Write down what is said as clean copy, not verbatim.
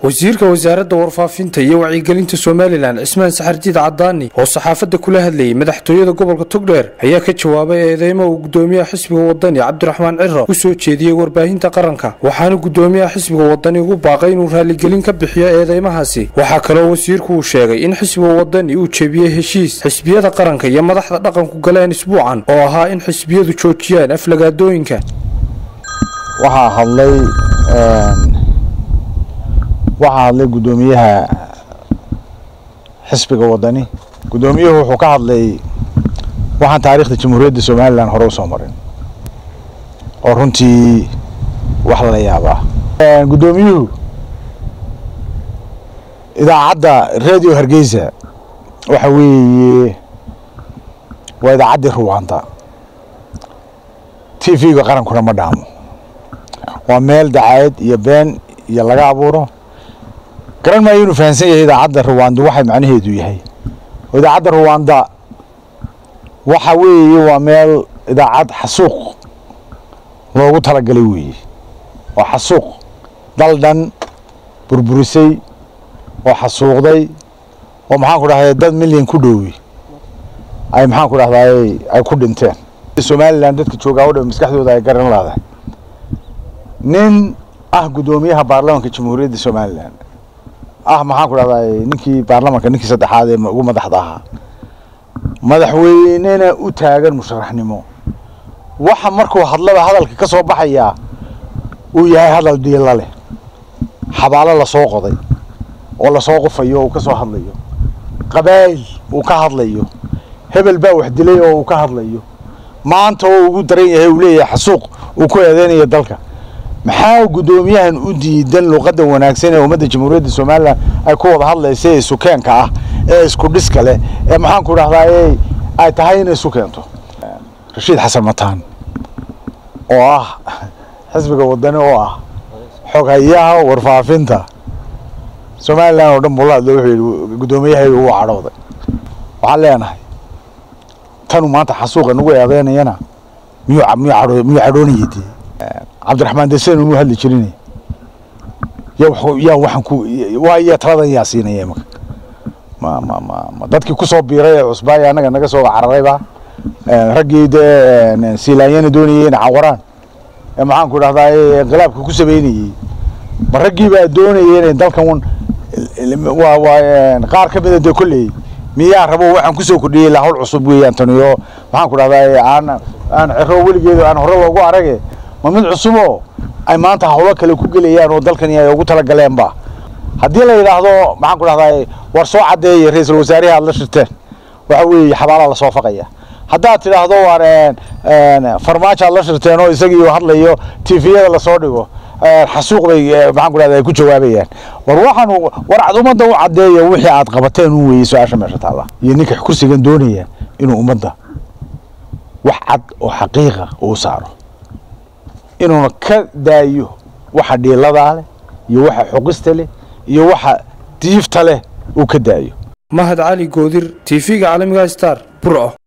wasiirka wasaaradda warfaafinta iyo wacyigelinta Soomaaliland Ismaan Saxardiid Cadaani oo saxaafadda kula hadlayay madaxtooyada gobolka Togdheer ayaa ka jawaabay eedeymo uu gudoomiyaha xisbiga wadani Cabdiraxmaan Cirro ku soo jeediyay warbaahinta qaranka waxaana gudoomiyaha xisbiga wadani ugu baaqay inuu raaligelin ka bixiyo eedeymahaasi waxa kale oo wasiirku uu sheegay in xisbiga wadani uu jabiyay heshiis xisbiyada qaranka iyo madaxda dhaqanku galeen isbuucan oo ahaa in xisbiyadu joojiyaan aflagaadooyinka waxa hadlay gudoomiyaha xisbiga wadani gudoomiyuhu wuxuu ka hadlay waxaan taariikhda jamhuuriyadda Soomaaliland hore u soo marin oo runtii wax la yaabaa gudoomiyuhu idaacadda radio Hargeysa waxa weeye waa idaacadda Rwanda TV-ga qarankuna ma dhaamo waa meel dacaayad iyo been iyo laga abuuro garan ma inuu fahansan yahay idaacadda Rwanda waxay macnaheedu yahay idaacadda Rwanda waxa weeye waa meel idaacad xasuuq loogu talagalay weeye oo xasuuq daldan burburisay oo xasuuqday oo maxaan ku dhahay dad milyan ku dhowey ay maxaan ku dhahay ay ku dhinteen Soomaaliland dadka jooga oo maskaxdooda ay garan lahayd nin gudoomiyaha baarlamaanka jamhuuriyadda Soomaaliland maxaan ku dhahay ninkii baarlamaanka ninkii saddexaad ee ugu madaxda ahaa madaxweynena u taagan musharaxnimo waxa markuu hadalka ka soo baxaya uu yahay hadal diila leh xabaalo la soo qoday oo la soo qofayo oo ka soo hadlayo qabayl uu ka hadlayo hebel baa wax dilay oo uu ka hadlayo maanta oo ugu daran yahay uu leeyahay xasuuq uu ku eedeynayo dalka maxaa gudoomiyahan u diidan luqadda wanaagsan ee ummadda jamhuuriyadda Soomaaliland ay ku wada hadlaysay sukeenka ee isku dhiska leh ee maxaan ku dhahay ay tahay inay sukeento Rashiid Xasan Mataan oo xisbiga wadani oo xogayaha warfaafinta Soomaaliland oo dhan bulad loo xiriyo gudoomiyaha uu cadhooday waxa leenahay tan maanta xasuuqa nagu eedeynayana miyuu cadhoonayay Cabdiraxmaan Desan inuu hadli jirin yaa waxaan ku waa taladan yaa siinayay ma dadkii ku soo biiray cusbay anaga naga soo cararayba ragiida siilaayana doonayeen cawaraan maxaan ku dhahday inqilaabka ku sameeyay baragiiba doonayeen dalkan waa qaar ka mid ah kulli miyaa rabo waxaan ku soo kordhiyay la hawl cusub weeyaan taniyo maxaan ku dhahday aan Cirro weligeed aan hore loogu aragay mid cusubo ay maanta hawlo kale ku galayaan oo dalkan ay ugu tala galeen ba hadii la yiraahdo maxaan ku dhahday war soo cadeeyay ra'iisul wasaaraha la shirteen waxa weeye xabaala la soo faqaya hadaa tiraahdo wareen farmaajo la shirteen oo isagii hadlayo TV-yada la soo dhigo xasuuq bay maxaan ku dhahday ku jawaabayaan war ummadda u cadeeyo wixii aad qabateen uu weeyso aasha meesha taala iyo ninka kursigan doonaya inuu ummadda wax cad oo xaqiiqa oo saaro inuu ka daayo waxa dhiilada leh iyo waxa xuqista leh iyo waxa diifta leh uu ka daayo Mahad Ali Goodir TV-ga caalamiga Star Bro